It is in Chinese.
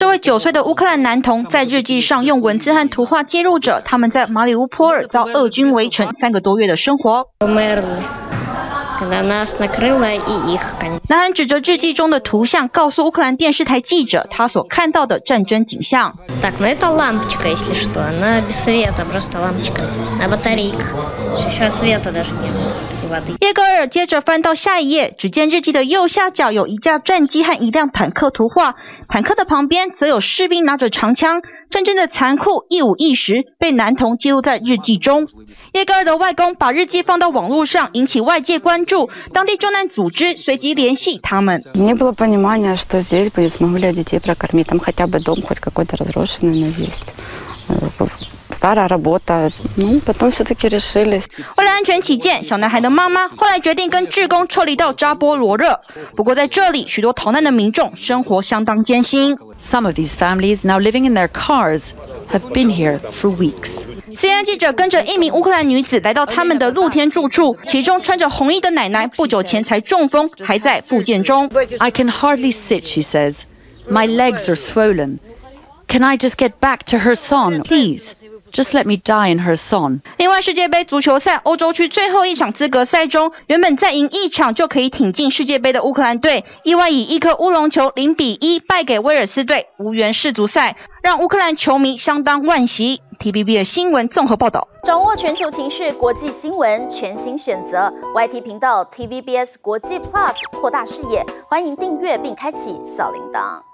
位9岁的乌克兰男童在日记上用文字和图画记录着他们在马里乌波尔遭俄军围城3个多月的生活。男孩指着日记中的图像，告诉乌克兰电视台记者他所看到的战争景象。 Так, ну это лампочка, если что. Она без света, просто лампочка на батарейках. Еще света даже не было. 耶格尔接着翻到下一页，只见日记的右下角有一架战机和一辆坦克图画，坦克的旁边则有士兵拿着长枪。战争的残酷一五一十被男童记录在日记中。耶格尔的外公把日记放到网络上，引起外界关注。当地救难组织随即联系他们。 Не было понимания, что здесь бы смогли детей прокормить, там хотя бы дом хоть какой-то разрушенный, но есть. Старая работа, потом все-таки решились. 为了安全起见，小男孩的妈妈后来决定跟志工撤离到扎波罗热。不过在这里，许多逃难的民众生活相当艰辛。 Some of these families now living in their cars have been here for weeks. CNN 记者跟着一名乌克兰女子来到他们的露天住处，其中穿着红衣的奶奶不久前才中风，还在复健中。 I can hardly sit, she says. My legs are swollen. Can I just get back to Kherson, please? Just let me die in Kherson. 另外，世界杯足球赛欧洲区最后一场资格赛中，原本再赢一场就可以挺进世界杯的乌克兰队，意外以一颗乌龙球0-1败给威尔斯队，无缘世足赛，让乌克兰球迷相当惋惜。TVB 的新闻综合报道。 掌握全球情势、国际新闻，全新选择 YT 频道 TVBS 国际 Plus， 扩大视野。欢迎订阅并开启小铃铛。